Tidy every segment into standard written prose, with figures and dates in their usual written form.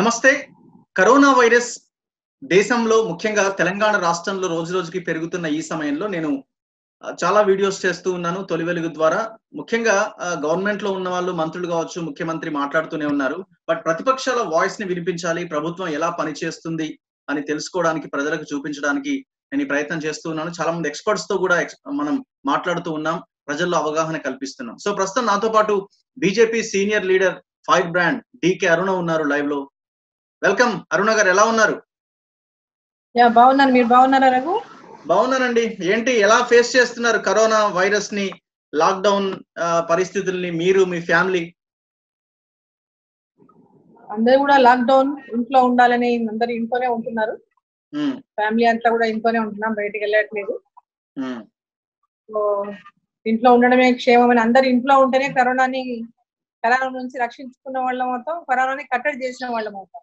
నమస్తే. Corona virus దేశంలో ముఖ్యంగా తెలంగాణ రాష్ట్రంలో రోజురోజుకి పెరుగుతున్న ఈ సమయంలో నేను చాలా వీడియోస్ చేస్తూ ఉన్నాను తొలి వెలుగు ద్వారా. ముఖ్యంగా గవర్నమెంట్‌లో ఉన్నవాళ్ళు మంత్రులు కావచ్చు, ముఖ్యమంత్రి మాట్లాడుతూనే ఉన్నారు. బట్ ప్రతిపక్షాల వాయిస్‌ని వినిపించాలి, ప్రభుత్వం ఎలా పనిచేస్తుంది అని తెలుసుకోవడానికి, ప్రజలకు చూపించడానికి నేను ఈ ప్రయత్నం చేస్తూ ఉన్నాను. చాలా మంది ఎక్స్‌పర్ట్స్‌తో కూడా మనం మాట్లాడుతూ ఉన్నాం. ప్రజల్లో అవగాహన కల్పిస్తున్నాం. సో ప్రస్తుతం నాతో పాటు BJP senior leader fire brand DK Aruna ఉన్నారు లైవ్‌లో. వెల్కమ్ అరుణ గారు, ఎలా ఉన్నారు? బాగున్నాను. మీరు బాగున్నారా రఘు? బాగున్నానండి. ఏంటి ఎలా ఫేస్ చేస్తున్నారు కరోనా వైరస్ ని, లాక్డౌన్ పరిస్థితుల్ని మీరు మీ ఫ్యామిలీ? అందరూ కూడా లాక్డౌన్ ఇంట్లో ఉండాలని అందరు ఇంట్లోనే ఉంటున్నారు. ఫ్యామిలీ అంతా కూడా ఇంట్లోనే ఉంటున్నాం, బయటికి వెళ్ళట్లేదు. సో ఇంట్లో ఉండడమే క్షేమమని, అందరు ఇంట్లో ఉంటేనే కరోనా నుంచి రక్షించుకున్న వాళ్ళం అవుతాం, కరోనాని కట్టడి చేసిన వాళ్ళం అవుతాం.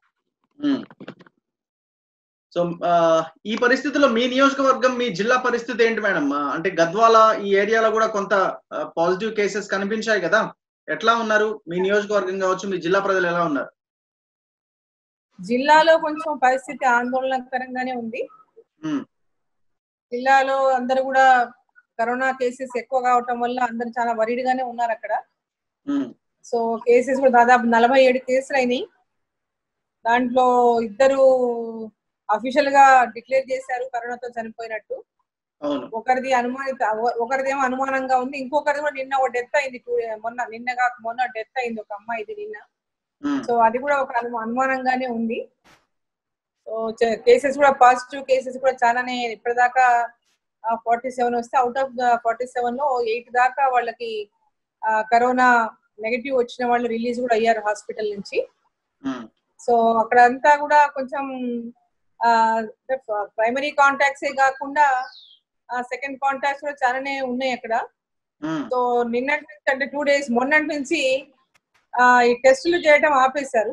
సో ఈ పరిస్థితుల్లో మీ నియోజకవర్గం, మీ జిల్లా పరిస్థితి ఏంటి మేడం? అంటే గద్వాల ఈ ఏరియాలో కూడా కొంత పాజిటివ్ కేసెస్ కనిపించాయి కదా, ఎట్లా ఉన్నారు? మీ నియోజకవర్గం కావచ్చు, మీ జిల్లా ప్రజలు ఎలా ఉన్నారు? జిల్లాలో కొంచెం పరిస్థితి ఆందోళనకరంగానే ఉంది. జిల్లాలో అందరూ కూడా కరోనా కేసెస్ ఎక్కువ కావటం వల్ల అందరు చాలా వరీడ్గానే ఉన్నారు అక్కడ. సో కేసెస్ కూడా దాదాపు 47 కేసులు అయినాయి. దాంట్లో 2 అఫీషియల్ గా డిక్లేర్ చేశారు కరోనాతో చనిపోయినట్టు. ఒకరిదేమో అనుమానంగా ఉంది, ఇంకొకరిది కూడా నిన్న ఒక డెత్ అయింది. మొన్న డెత్ అయింది ఒక అమ్మాయిది నిన్న. సో అది కూడా ఒక అనుమానంగానే ఉంది. సో కేసెస్ కూడా పాజిటివ్ కేసెస్ కూడా చాలానే, ఇప్పటిదాకా 47 వస్తే అవుట్ ఆఫ్ ద 47 లో 8 దాకా వాళ్ళకి కరోనా నెగటివ్ వచ్చిన వాళ్ళు రిలీజ్ కూడా అయ్యారు హాస్పిటల్ నుంచి. సో అక్కడ అంతా కూడా కొంచెం ప్రైమరీ కాంటాక్ట్స్ కాకుండా సెకండ్ కాంటాక్ట్స్ కూడా చాలానే ఉన్నాయి అక్కడ. సో నిన్నటి నుంచి, అంటే 2 days మొన్నటి నుంచి ఈ టెస్టులు చేయడం ఆపేశారు.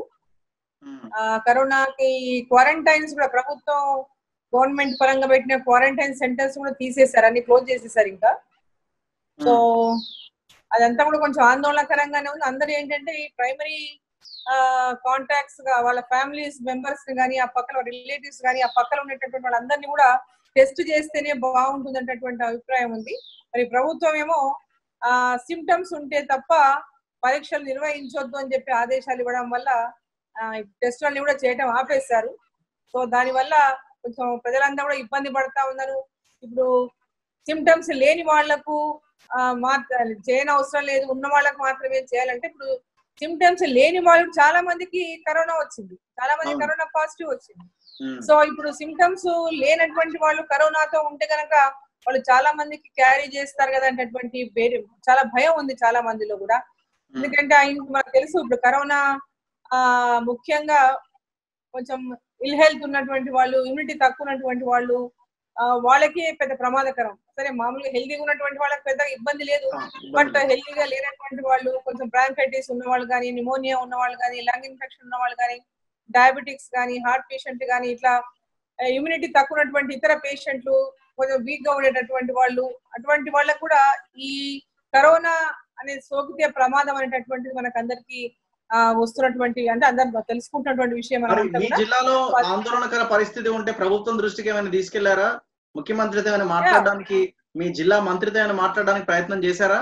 కరోనాకి క్వారంటైన్స్ కూడా ప్రభుత్వం గవర్నమెంట్ పరంగా పెట్టిన క్వారంటైన్ సెంటర్స్ కూడా తీసేశారు, అన్ని క్లోజ్ చేసేసారు ఇంకా. సో అదంతా కూడా కొంచెం ఆందోళనకరంగానే ఉంది. అందరూ ఏంటంటే ఈ ప్రైమరీ కాంటాక్ట్స్ గా వాళ్ళ ఫ్యామిలీస్ మెంబర్స్ కానీ, ఆ పక్కన రిలేటివ్స్ కానీ, ఆ పక్కన ఉన్నటువంటి వాళ్ళందరినీ కూడా టెస్ట్ చేస్తేనే బాగుంటుంది అనేటటువంటి అభిప్రాయం ఉంది. మరి ప్రభుత్వం ఏమో సిమ్టమ్స్ ఉంటే తప్ప పరీక్షలు నిర్వహించొద్దు అని చెప్పి ఆదేశాలు ఇవ్వడం వల్ల టెస్టులన్నీ కూడా చేయడం ఆపేశారు. సో దానివల్ల కొంచెం ప్రజలంతా కూడా ఇబ్బంది పడతా ఉన్నారు. ఇప్పుడు సిమ్టమ్స్ లేని వాళ్లకు చేయని అవసరం లేదు, ఉన్న వాళ్ళకు మాత్రమే చేయాలంటే, ఇప్పుడు సిమ్టమ్స్ లేని వాళ్ళు చాలా మందికి కరోనా వచ్చింది, చాలా మంది కరోనా పాజిటివ్ వచ్చింది. సో ఇప్పుడు సిమ్టమ్స్ లేనటువంటి వాళ్ళు కరోనాతో ఉంటే కనుక వాళ్ళు చాలా మందికి క్యారీ చేస్తారు కదా అనేటువంటి చాలా భయం ఉంది చాలా మందిలో కూడా. ఎందుకంటే మనకు తెలుసు ఇప్పుడు కరోనా ముఖ్యంగా కొంచెం ఇల్ హెల్త్ ఉన్నటువంటి వాళ్ళు, ఇమ్యూనిటీ తక్కువ ఉన్నటువంటి వాళ్ళు, వాళ్ళకి పెద్ద ప్రమాదకరం. సరే మామూలుగా హెల్తీగా ఉన్నటువంటి వాళ్ళకి పెద్ద ఇబ్బంది లేదు, బట్ హెల్తీగా లేనటువంటి వాళ్ళు, కొంచెం బ్రాంకైటిస్ ఉన్న వాళ్ళు కానీ, న్యూమోనియా ఉన్న వాళ్ళు కానీ, లంగ్ ఇన్ఫెక్షన్ ఉన్న వాళ్ళు కానీ, డయాబెటిక్స్ కానీ, హార్ట్ పేషెంట్ కానీ, ఇట్లా ఇమ్యూనిటీ తక్కువ ఉన్నటువంటి ఇతర పేషెంట్లు, కొంచెం వీక్ గా ఉండేటటువంటి వాళ్ళు, అటువంటి వాళ్ళకు కూడా ఈ కరోనా అనేది సోకితే ప్రమాదం అనేటటువంటిది మనకు అందరికి వస్తున్నటువంటి, అంటే అందరు తెలుసుకుంటున్నటువంటి విషయం. మీ జిల్లాలో ఆందోళనకర పరిస్థితి ఉంటే ప్రభుత్వం దృష్టికి ఏమైనా తీసుకెళ్లారా? ముఖ్యమంత్రితో ఏమైనా మాట్లాడడానికి, మీ జిల్లా మంత్రితో ఏమైనా మాట్లాడడానికి ప్రయత్నం చేశారా?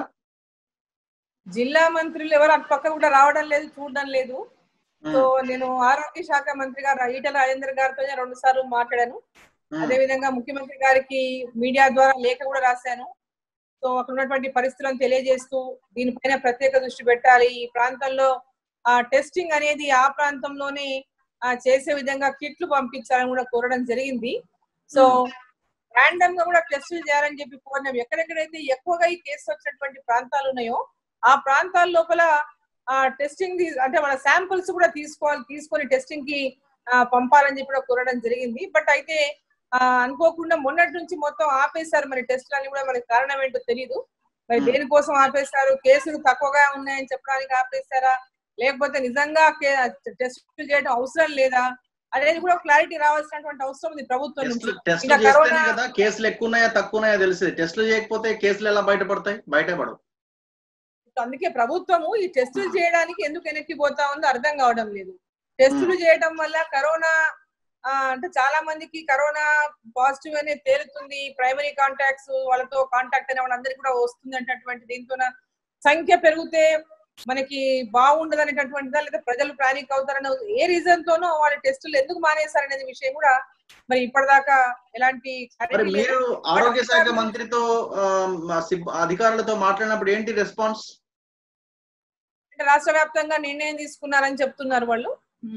జిల్లా మంత్రులు ఎవరు అటు పక్క కూడా రావడం లేదు, చూడడం లేదు. సో నేను ఆరోగ్య శాఖ మంత్రి గారు ఈటెల రాజేందర్ గారితో 2 సార్లు మాట్లాడాను. అదే విధంగా ముఖ్యమంత్రి గారికి మీడియా ద్వారా లేఖ కూడా రాశాను. సో అక్కడ ఉన్నటువంటి పరిస్థితులను తెలియజేస్తూ దీనిపైన ప్రత్యేక దృష్టి పెట్టాలి, ఈ ప్రాంతంలో టెస్టింగ్ అనేది ఆ ప్రాంతంలోనే చేసే విధంగా కిట్లు పంపించాలని కూడా కోరడం జరిగింది. సో ర్యాండమ్ గా కూడా టెస్టులు చేయాలని చెప్పి కోరినాం. ఎక్కడెక్కడైతే ఎక్కువగా ఈ కేసు వచ్చినటువంటి ప్రాంతాలు ఉన్నాయో ఆ ప్రాంతాల లోపల టెస్టింగ్, అంటే వాళ్ళ శాంపుల్స్ కూడా తీసుకొని టెస్టింగ్ కి పంపాలని చెప్పి కూడా కోరడం జరిగింది. బట్ అయితే అనుకోకుండా మొన్నటి నుంచి మొత్తం ఆపేశారు. మరి టెస్టులు అని కూడా మనకి కారణం ఏంటో తెలియదు. మరి దేనికోసం ఆపేశారు? కేసులు తక్కువగా ఉన్నాయని చెప్పడానికి ఆపేశారా, లేకపోతే నిజంగా టెస్టులు చేయడం అవసరం లేదా అనేది కూడా క్లారిటీ రావాల్సినటువంటి అవసరం ఉంది ప్రభుత్వం నుంచి. కేసులు ఎక్కువ ఉన్నాయా తక్కువ ఉన్నాయా తెలిసి, టెస్టులు చేయకపోతే కేసులు ఎలా బయటపడతాయి? బయటపడవు. అందుకే ప్రభుత్వము ఈ టెస్టులు చేయడానికి ఎందుకు వెనక్కి పోతా ఉందో అర్థం కావడం లేదు. టెస్టులు చేయడం వల్ల కరోనా అంటే చాలా మందికి కరోనా పాజిటివ్ అనేది తేలుతుంది, ప్రైమరీ కాంటాక్ట్స్ వాళ్ళతో కాంటాక్ట్ అయిన వాళ్ళందరికీ కూడా వస్తుంది అనేటటువంటి దీంతో సంఖ్య పెరిగితే మనకి బాగుండదు అనేటటువంటిదా, లేదా ప్రజలు పానిక్ అవుతారనే ఏ రీజన్ తోనో వాళ్ళ టెస్టులు ఎందుకు మానేశారనేది విషయం కూడా మరి ఇప్పటిదాకా ఎలాంటి మీరు ఆరోగ్య శాఖ మంత్రితో అధికారులతో మాట్లాడినప్పుడు ఏంటి రెస్పాన్స్? అంటే రాష్ట్ర వ్యాప్తంగా నిర్ణయం తీసుకున్నారని చెప్తున్నారు వాళ్ళు.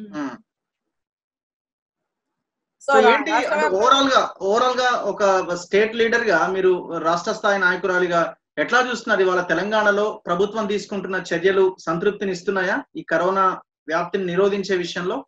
సో ఏంటి ఓవరాల్ గా ఒక స్టేట్ లీడర్ గా మీరు రాష్ట్ర స్థాయి నాయకురాలిగా ఎట్లా చూస్తున్నారు ఇవాళ తెలంగాణలో ప్రభుత్వం తీసుకుంటున్న చర్యలు సంతృప్తిని ఇస్తున్నాయా ఈ కరోనా వ్యాప్తిని నిరోధించే విషయంలో?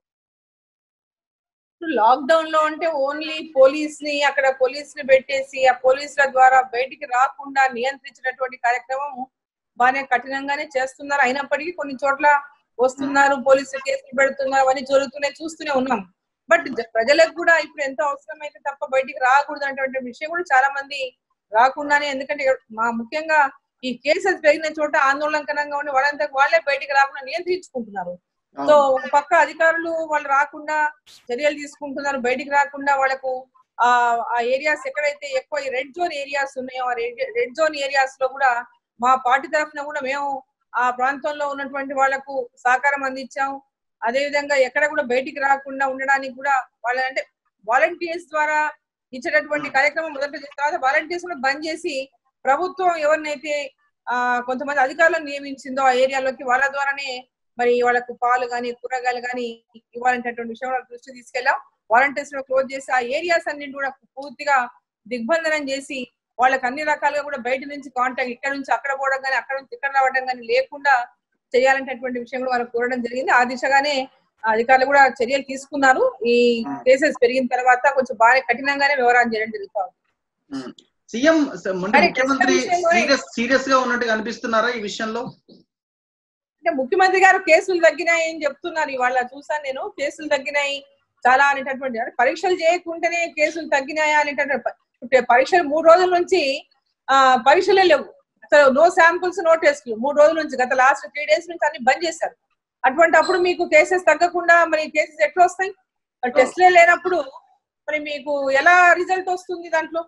లాక్డౌన్ లో అంటే ఓన్లీ అక్కడ పోలీస్ ని పెట్టేసి ఆ పోలీసుల ద్వారా బయటికి రాకుండా నియంత్రించినటువంటి కార్యక్రమం బాగానే కఠినంగానే చేస్తున్నారు. అయినప్పటికీ కొన్ని చోట్ల వస్తున్నారు, పోలీసులు కేసులు పెడుతున్నారు, అవన్నీ జరుగుతున్నాయి, చూస్తూనే ఉన్నాం. బట్ ప్రజలకు కూడా ఇప్పుడు ఎంతో అవసరమైతే తప్ప బయటికి రాకూడదు అనేటువంటి విషయం కూడా చాలా మంది రాకుండానే, ఎందుకంటే ముఖ్యంగా ఈ కేసెస్ పెరిగిన చోట ఆందోళనకరంగా ఉండి వాళ్ళంతకు వాళ్ళే బయటికి రాకుండా నియంత్రించుకుంటున్నారు. సో ఒక పక్క అధికారులు వాళ్ళు రాకుండా చర్యలు తీసుకుంటున్నారు, బయటికి రాకుండా వాళ్ళకు ఆ ఏరియాస్ ఎక్కడైతే ఎక్కువ రెడ్ జోన్ ఏరియాస్ ఉన్నాయో ఆ రెడ్ జోన్ ఏరియాస్ లో కూడా మా పార్టీ తరఫున కూడా మేము ఆ ప్రాంతంలో ఉన్నటువంటి వాళ్లకు సహకారం అందించాం. అదే విధంగా ఎక్కడ కూడా బయటికి రాకుండా ఉండడానికి కూడా వాళ్ళ అంటే వాలంటీర్స్ ద్వారా ఇచ్చేటటువంటి కార్యక్రమం మొదట తర్వాత వాలంటీర్స్ కూడా బంద్ చేసి ప్రభుత్వం ఎవరినైతే కొంతమంది అధికారులను నియమించిందో ఆ ఏరియాలోకి వాళ్ళ ద్వారానే మరి వాళ్ళకు పాలు కానీ కూరగాయలు కానీ ఇవ్వాలనేటటువంటి విషయం వాళ్ళ దృష్టి తీసుకెళ్ళాం. వాలంటీర్స్ లో క్లోజ్ చేసి ఆ ఏరియాస్ అన్నింటి కూడా పూర్తిగా దిగ్బంధనం చేసి వాళ్ళకి అన్ని రకాలుగా కూడా బయట నుంచి కాంటాక్ట్ ఇక్కడ నుంచి అక్కడ పోవడం కానీ అక్కడ నుంచి ఇక్కడ రావడం కానీ లేకుండా చేయాలనేటటువంటి విషయం కూడా వాళ్ళకి కోరడం జరిగింది. ఆ దిశగానే అధికారులు కూడా చర్యలు తీసుకున్నారు. ఈ కేసెస్ పెరిగిన తర్వాత కొంచెం బాగా కఠినంగానే వివరాలు చేయడం జరుగుతుంది. సీఎం ముఖ్యమంత్రి సీరియస్ గా ఉన్నట్టుగా అనిపిస్తున్నారా ఈ విషయంలో? అంటే ముఖ్యమంత్రి గారు కేసులు తగ్గినాయి అని చెప్తున్నారు. ఇవాళ చూసాను నేను, కేసులు తగ్గినాయి చాలా అనేటటువంటి, పరీక్షలు చేయకుండానే కేసులు తగ్గినాయా అనేటటువంటి పరీక్షలు 3 రోజుల నుంచి పరీక్షలే లేవు, అసలు నో శాంపుల్స్ నో టెస్ట్లు 3 రోజుల నుంచి, గత లాస్ట్ 3 days నుంచి అన్ని బంద్ చేశారు. అటువంటి అప్పుడు మీకు కేసెస్ తగ్గకుండా మరి కేసెస్ ఎట్లా వస్తాయి? టెస్ట్లే లేనప్పుడు మరి మీకు ఎలా రిజల్ట్ వస్తుంది దాంట్లో?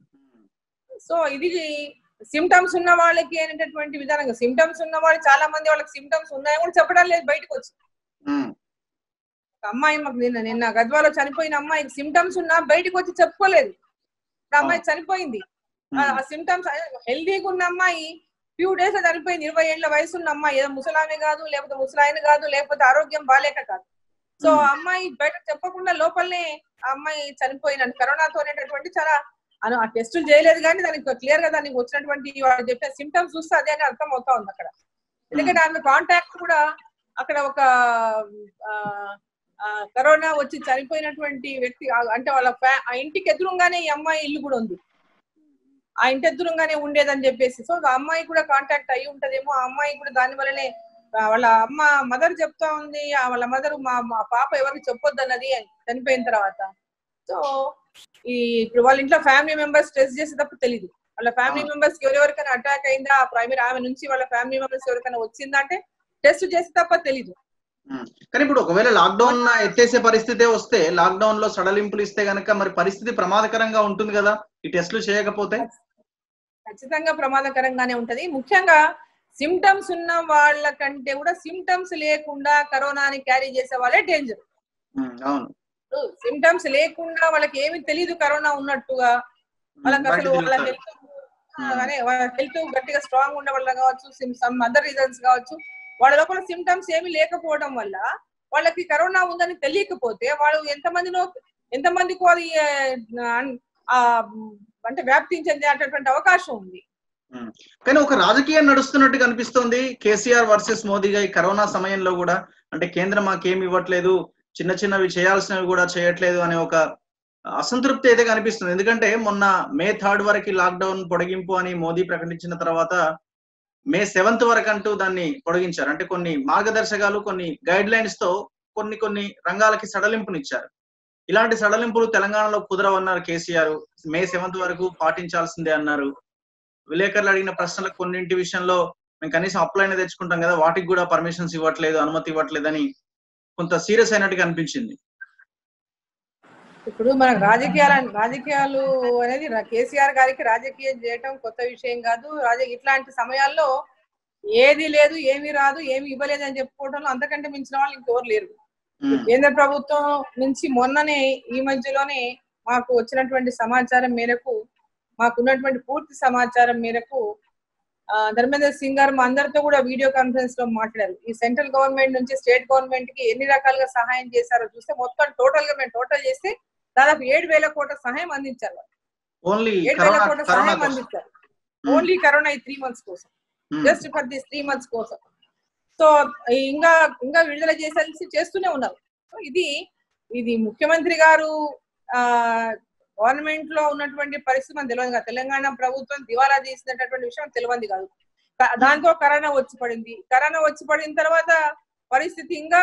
సో ఇది సిమ్టమ్స్ ఉన్న వాళ్ళకి అనేటటువంటి విధానంగా, సిమ్టమ్స్ ఉన్న వాళ్ళు చాలా మంది వాళ్ళకి సిమ్టమ్స్ ఉన్నాయని కూడా చెప్పడం లేదు బయటకు వచ్చి. అమ్మాయి మాకు నిన్న గద్వాలో చనిపోయిన అమ్మాయికి సిమ్టమ్స్ ఉన్నా బయటకు వచ్చి చెప్పుకోలేదు. అమ్మాయి చనిపోయింది, ఆ సిమ్టమ్స్ హెల్దీగా ఉన్న అమ్మాయి ఫ్యూ డేస్ చనిపోయింది. 20 ఏళ్ల వయసు ఉన్న అమ్మాయి, ఏదో ముసలామె కాదు, లేకపోతే ముసలాయన కాదు, లేకపోతే ఆరోగ్యం బాలేక కాదు. సో అమ్మాయి బయట చెప్పకుండా లోపలనే ఆ అమ్మాయి చనిపోయిన కరోనాతో అనేటటువంటి చాలా ఆ టెస్టులు చేయలేదు కానీ దానికి క్లియర్ గా దానికి వచ్చినటువంటి వాళ్ళు చెప్పిన సిమ్టమ్స్ చూస్తే అదే అని అర్థం అవుతా ఉంది అక్కడ. ఎందుకంటే ఆమె కాంటాక్ట్ కూడా అక్కడ ఒక కరోనా వచ్చి చనిపోయినటువంటి వ్యక్తి అంటే వాళ్ళ ఆ ఇంటికి ఎదురుగానే ఈ అమ్మాయి ఇల్లు కూడా ఉంది, ఆ ఇంటి ఎదురుగానే ఉండేదని చెప్పేసి. సో ఆ అమ్మాయి కూడా కాంటాక్ట్ అయ్యి ఉంటదేమో, ఆ అమ్మాయి కూడా దాని వల్లనే వాళ్ళ మదర్ చెప్తా ఉంది, వాళ్ళ మదర్ మా పాప ఎవరికి చెప్పొద్దు అన్నది చనిపోయిన తర్వాత. సో ఇప్పుడు వాళ్ళ ఇంట్లో ఫ్యామిలీ మెంబర్స్ టెస్ట్ చేసే తప్ప తెలియదు, వాళ్ళ ఫ్యామిలీ మెంబర్స్ ఎవరెవరికైనా అటాక్ అయిందా, ప్రైమరీ ఆమె నుంచి వాళ్ళ ఫ్యామిలీ మెంబర్స్ ఎవరికైనా వచ్చిందా అంటే టెస్ట్ చేసే తప్ప తెలీదు. కానీ ఇప్పుడు ఒకవేళ లాక్డౌన్ ఎత్తేసే పరిస్థితి వస్తే, లాక్డౌన్ లో సడలింపులు ఇస్తే గనక మరి పరిస్థితి ప్రమాదకరంగా ఉంటుంది కదా ఈ టెస్టులు చేయకపోతే? ఖచ్చితంగా ప్రమాదకరంగానే ఉంటది. ముఖ్యంగా సిమ్టమ్స్ ఉన్న వాళ్ళ కంటే కూడా సిమ్టమ్స్ లేకుండా కరోనాని క్యారీ చేసే వాళ్ళే డేంజర్. సిమ్టమ్స్ లేకుండా వాళ్ళకి ఏమి తెలియదు కరోనా ఉన్నట్టుగా, వాళ్ళకి అసలు వాళ్ళ హెల్త్ గట్టిగా స్ట్రాంగ్ ఉండే వాళ్ళ కావచ్చు, సమ్ అదర్ రీజన్స్ కావచ్చు, వాళ్ళ లోపల సిమ్టమ్స్ ఏమి లేకపోవడం వల్ల వాళ్ళకి కరోనా ఉందని తెలియకపోతే వాళ్ళు ఎంతమందికి అది అంటే వ్యాప్తి చెందేటటువంటి అవకాశం ఉంది. కానీ ఒక రాజకీయం నడుస్తున్నట్టు కనిపిస్తోంది కేసీఆర్ వర్సెస్ మోదీగా ఈ కరోనా సమయంలో కూడా. అంటే కేంద్రం మాకేమి ఇవ్వట్లేదు, చిన్న చిన్నవి చేయాల్సినవి కూడా చేయట్లేదు అనే ఒక అసంతృప్తి అయితే కనిపిస్తుంది. ఎందుకంటే మొన్న May 3 వరకు లాక్డౌన్ పొడిగింపు అని మోదీ ప్రకటించిన తర్వాత May 7 వరకు అంటూ దాన్ని పొడిగించారు. అంటే కొన్ని మార్గదర్శకాలు, కొన్ని గైడ్ లైన్స్ తో కొన్ని రంగాలకి సడలింపునిచ్చారు. ఇలాంటి సడలింపులు తెలంగాణలో కుదరవన్నారు కేసీఆర్. May 7 వరకు పాటించాల్సిందే అన్నారు. విలేకరులు అడిగిన ప్రశ్నలకు కొన్నింటి విషయంలో మేము కనీసం అప్లైనే తెచ్చుకుంటాం కదా, వాటికి కూడా పర్మిషన్స్ ఇవ్వట్లేదు, అనుమతి ఇవ్వట్లేదని కొంత సీరియస్ అయినట్టుగా అనిపించింది. ఇప్పుడు మనకు రాజకీయాలు అనేది కేసీఆర్ గారికి రాజకీయం చేయటం కొత్త విషయం కాదు. ఇట్లాంటి సమయాల్లో ఏది లేదు, ఏమీ రాదు, ఏమి ఇవ్వలేదు అని చెప్పుకోవడంలో అంతకంటే మించిన వాళ్ళు ఇంకెవరు లేరు. కేంద్ర ప్రభుత్వం నుంచి మొన్ననే ఈ మధ్యలోనే మాకు వచ్చినటువంటి సమాచారం మేరకు, మాకున్నటువంటి పూర్తి సమాచారం మేరకు ధర్మేంద్ర సింగ్ గారు మా అందరితో కూడా వీడియో కాన్ఫరెన్స్ లో మాట్లాడారు. ఈ సెంట్రల్ గవర్నమెంట్ నుంచి స్టేట్ గవర్నమెంట్ కి ఎన్ని రకాలుగా సహాయం చేశారో చూస్తే మొత్తం టోటల్ చేస్తే దాదాపు 7,000 కోట్ల సహాయం అందించారు. 7,000 కోట్ల సహాయం అందించారు ఓన్లీ కరోనా ఈ 3 months కోసం, జస్ట్ ఫర్ దిస్ 3 months కోసం. సో ఇంకా విడుదల చేస్తూనే ఉన్నారు. ఇది ముఖ్యమంత్రి గారు గవర్నమెంట్ లో ఉన్నటువంటి పరిస్థితి మనకు తెలియదు కాదు. తెలంగాణ ప్రభుత్వం దివాలా తీసినటువంటి విషయం తెలియదు కాదు. దాంతో కరోనా వచ్చి పడిన తర్వాత పరిస్థితి ఇంకా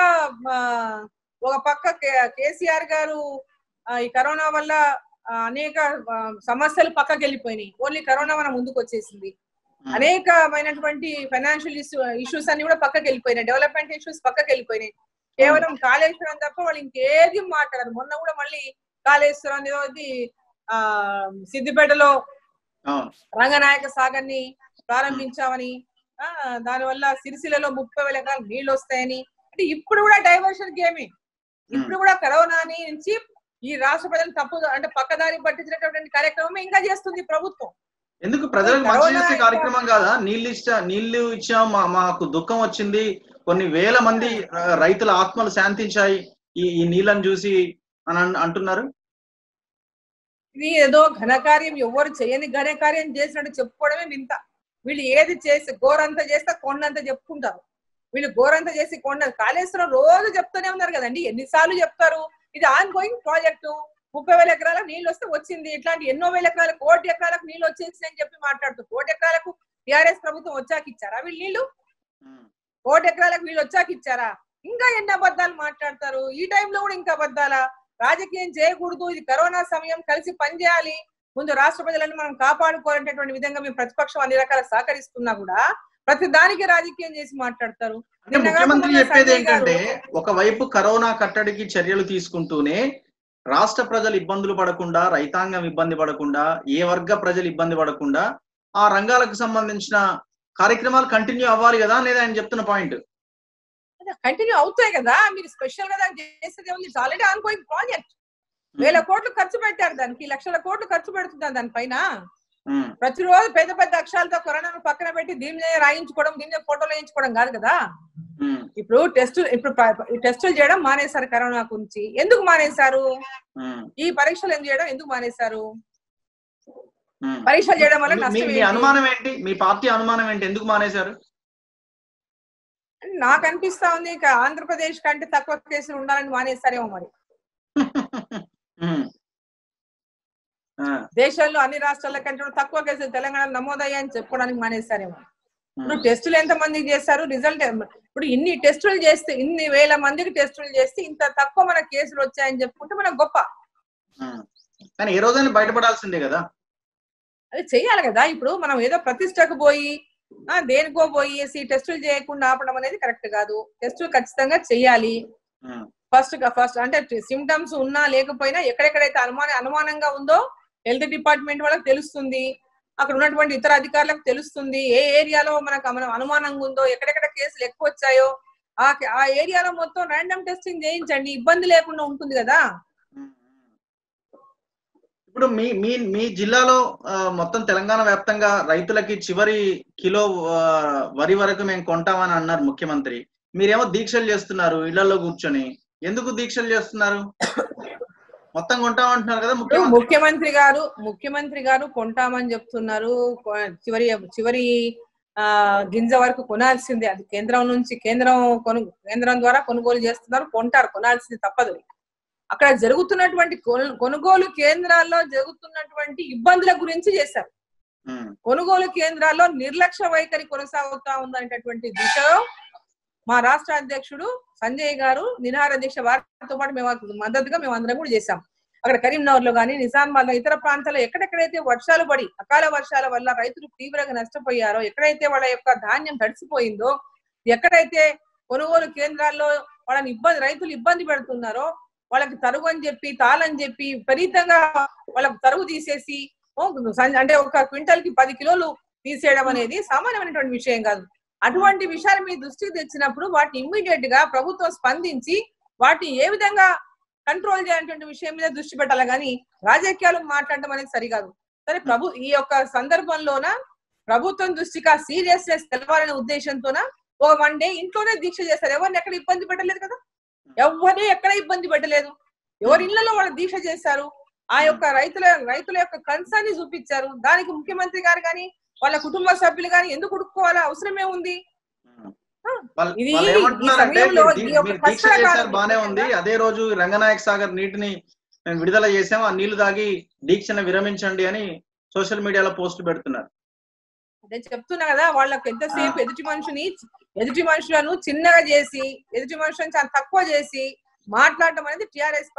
ఒక పక్క కేసీఆర్ గారు ఈ కరోనా వల్ల అనేక సమస్యలు పక్కకి వెళ్ళిపోయినాయి. ఓన్లీ కరోనా మన ముందుకు వచ్చేసింది. అనేకమైనటువంటి ఫైనాన్షియల్ ఇష్యూస్ అన్ని కూడా పక్కకి వెళ్ళిపోయినాయి. డెవలప్మెంట్ ఇష్యూస్ పక్కకి వెళ్ళిపోయినాయి. కేవలం కాళేశ్వరం తప్ప వాళ్ళు ఇంకేది మాట్లాడరు. మొన్న కూడా మళ్ళీ కాళేశ్వరం అనేది సిద్దిపేటలో రంగనాయక సాగర్ ని ప్రారంభించామని, దానివల్ల సిరిసిల్లలో 30,000 ఎకరాలు నీళ్లు వస్తాయని. అంటే ఇప్పుడు కూడా డైవర్షన్ గేమే. ఇప్పుడు కూడా కరోనా నుంచి ఈ రాష్ట్ర ప్రజలు తప్పు అంటే పక్కదారి పట్టించినటువంటి కార్యక్రమం ఇంకా చేస్తుంది ప్రభుత్వం. ఎందుకు ప్రజలకు మంచి చేసే కార్యక్రమం కాదా? నీళ్లు ఇచ్చాం, మాకు దుఃఖం వచ్చింది, కొన్ని వేల మంది రైతుల ఆత్మలు శాంతించాయి ఈ నీళ్ళని చూసి అని అంటున్నారు. ఇది ఏదో ఘనకార్యం, ఎవరు చేయని ఘనకార్యం చేసినట్టు చెప్పుకోవడమే వింత. వీళ్ళు ఏది చేసి గోరంతా చేస్తే కొండంతా చెప్పుకుంటారు. వీళ్ళు గోరంతా చేసి కాళేశ్వరం రోజు చెప్తూనే ఉన్నారు కదండి. ఎన్నిసార్లు చెప్తారు? ఇది ఆన్ గోయింగ్ ప్రాజెక్టు. 30,000 ఎకరాలకు నీళ్ళు వస్తే వచ్చింది. ఇట్లాంటి ఎన్నో వేల ఎకరాలకు, 1 కోటి ఎకరాలకు నీళ్ళు వచ్చేసి అని చెప్పి మాట్లాడుతూ 1 కోటి ఎకరాలకు టిఆర్ఎస్ ప్రభుత్వం వచ్చాక ఇచ్చారా వీళ్ళు నీళ్లు? 1 కోటి ఎకరాలకు వీళ్ళు వచ్చాక ఇచ్చారా? ఇంకా ఎన్ని అబద్ధాలు మాట్లాడతారు. ఈ టైంలో కూడా ఇంకా అబద్ధాలా? రాజకీయం చేయకూడదు, ఇది కరోనా సమయం, కలిసి పనిచేయాలి, ముందు రాష్ట్ర ప్రజలను మనం కాపాడుకోవాలనేటువంటి విధంగా మేము ప్రతిపక్షం అన్ని రకాల సహకరిస్తున్నా కూడా ప్రతి దానికి రాజకీయం చేసి మాట్లాడతారు. ముఖ్యమంత్రి చెప్పేది ఏంటంటే, ఒకవైపు కరోనా కట్టడికి చర్యలు తీసుకుంటూనే రాష్ట్ర ప్రజలు ఇబ్బందులు పడకుండా, రైతాంగం ఇబ్బంది పడకుండా, ఏ వర్గ ప్రజలు ఇబ్బంది పడకుండా ఆ రంగాలకు సంబంధించిన కార్యక్రమాలు కంటిన్యూ అవ్వాలి కదా అనేది ఆయన చెప్తున్న పాయింట్. కంటిన్యూ అవుతాయి కదా, మీరు స్పెషల్ గా చేసేది ఉంది. Already on going project. 1,000 కోట్లు ఖర్చు పెట్టారు దానికి, లక్షల కోట్లు ఖర్చు పెడుతున్నారు దానిపైన. ప్రతిరోజు పెద్ద పెద్ద అక్షరాలతో కరోనాను పక్కన పెట్టి దీనినే రాయించుకోవడం, దీనినే ఫోటోలు వేయించుకోవడం కాదు కదా. ఇప్పుడు టెస్టులు చేయడం మానేశారు కరోనా గురించి. ఎందుకు మానేశారు? ఈ పరీక్షలు ఎందుకు చేయడం ఎందుకు మానేశారు? పరీక్షలు చేయడం వల్ల నష్టం ఏంటి? అనుమానం ఏంటి? మీ పార్టీ అనుమానం ఏంటి? ఎందుకు మానేశారు? నాకు అనిపిస్తా ఉంది ఇక ఆంధ్రప్రదేశ్ కంటే తక్కువ కేసులు ఉండాలని మానేస్తారేమో మరి. దేశంలో అన్ని రాష్ట్రాల కంటే తక్కువ కేసులు తెలంగాణ నమోదయ్యాయని చెప్పుకోవడానికి మానేస్తారేమో. ఇప్పుడు టెస్టులు ఎంత మందికి చేస్తారు? రిజల్ట్ ఇప్పుడు ఇన్ని టెస్టులు చేస్తే, ఇన్ని వేల మందికి టెస్టులు చేస్తే ఇంత తక్కువ మన కేసులు వచ్చాయని చెప్పుకుంటే మనకు గొప్ప. కానీ ఏ రోజైనా బయటపడాల్సిందే కదా, అది చెయ్యాలి కదా. ఇప్పుడు మనం ఏదో ప్రతిష్టకు పోయి దేనికో పోయేసి టెస్టులు చేయకుండా ఆపడం అనేది కరెక్ట్ కాదు. టెస్టులు ఖచ్చితంగా చెయ్యాలి. ఫస్ట్ అంటే సిమ్టమ్స్ ఉన్నా లేకపోయినా ఎక్కడెక్కడైతే అనుమానంగా ఉందో హెల్త్ డిపార్ట్మెంట్ వాళ్ళకి తెలుస్తుంది, అక్కడ ఉన్నటువంటి ఇతర అధికారులకు తెలుస్తుంది. ఏ ఏరియాలో మనకు అనుమానంగా ఉందో, ఎక్కడెక్కడ కేసులు ఎక్కువ వచ్చాయో ఆ ఏరియాలో మొత్తం ర్యాండమ్ టెస్టింగ్ చేయించండి, ఇబ్బంది లేకుండా ఉంటుంది కదా. ఇప్పుడు మీ జిల్లాలో మొత్తం తెలంగాణ వ్యాప్తంగా రైతులకి చివరి కిలో వరి వరకు మేము కొంటామని అన్నారు ముఖ్యమంత్రి. మీరేమో దీక్షలు చేస్తున్నారు ఇళ్లలో కూర్చొని. ఎందుకు దీక్షలు చేస్తున్నారు? మొత్తం కొంటామంటున్నారు కదా ముఖ్యమంత్రి గారు కొంటామని చెప్తున్నారు. చివరి గింజ వరకు కొనాల్సిందే. అది కేంద్రం ద్వారా కొనుగోలు చేస్తున్నారు, కొంటారు, కొనాల్సింది తప్పదు. అక్కడ జరుగుతున్నటువంటి కొనుగోలు కేంద్రాల్లో జరుగుతున్నటువంటి ఇబ్బందుల గురించి చేశారు. కొనుగోలు కేంద్రాల్లో నిర్లక్ష్య వైఖరి కొనసాగుతా ఉందనేటటువంటి దిశలో మా రాష్ట్ర అధ్యక్షుడు సంజయ్ గారు నిరాహార దీక్ష వారితో పాటు మద్దతుగా మేము అందరం కూడా చేశాం. అక్కడ కరీంనగర్ లో కానీ, నిజామాబాద్ లో, ఇతర ప్రాంతాల్లో ఎక్కడెక్కడైతే వర్షాలు పడి అకాల వర్షాల వల్ల రైతులు తీవ్రంగా నష్టపోయారో, ఎక్కడైతే వాళ్ళ యొక్క ధాన్యం తడిసిపోయిందో, ఎక్కడైతే కొనుగోలు కేంద్రాల్లో వాళ్ళని రైతులు ఇబ్బంది పెడుతున్నారో వాళ్ళకి తరుగు అని చెప్పి తాళని చెప్పి విపరీతంగా వాళ్ళకి తరుగు తీసేసి అంటే ఒక క్వింటల్ కి 10 కిలోలు తీసేయడం అనేది సామాన్యమైనటువంటి విషయం కాదు. అటువంటి విషయాలు మీ దృష్టికి తెచ్చినప్పుడు వాటిని ఇమ్మీడియట్ గా ప్రభుత్వం స్పందించి వాటిని ఏ విధంగా కంట్రోల్ చేయాలనేటువంటి విషయం మీద దృష్టి పెట్టాలి కానీ రాజకీయాలు మాట్లాడడం అనేది సరికాదు. సరే ఈ యొక్క సందర్భంలోన ప్రభుత్వం దృష్టికి ఆ సీరియస్నెస్ తెలవాలనే ఉద్దేశంతోన ఒక 1 డే ఇంట్లోనే దీక్ష చేస్తారు. ఎవరిని ఎక్కడ ఇబ్బంది పెట్టలేదు కదా, ఎవరిని ఎక్కడ ఇబ్బంది పెట్టలేదు. ఎవరి ఇళ్లలో వాళ్ళు దీక్ష చేశారు. ఆ యొక్క రైతుల యొక్క కన్సర్న్ ని చూపించారు. దానికి ముఖ్యమంత్రి గారు కానీ వాళ్ళ కుటుంబ సభ్యులు కానీ ఎందుకు ఉడుకోవాలా అవసరమే ఉంది? బానే ఉంది. అదే రోజు రంగనాయక సాగర్ నీటిని విడుదల చేసాం, ఆ నీళ్లు తాగి దీక్షను విరమించండి అని సోషల్ మీడియాలో పోస్టులు పెడుతున్నారు. అదే చెప్తున్నా కదా, వాళ్ళకి ఎంతసేపు ఎదుటి మనుషులను చిన్నగా చేసి ఎదుటి మనుషులను చాలా తక్కువ చేసి మాట్లాడటం అనేది